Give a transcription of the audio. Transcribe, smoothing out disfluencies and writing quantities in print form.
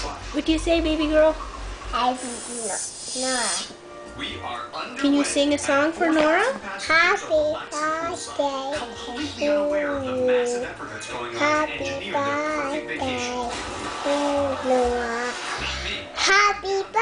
What do you say, baby girl? Nora. Can you sing a song for Nora? Happy birthday to you. Happy birthday to Nora. Happy birthday.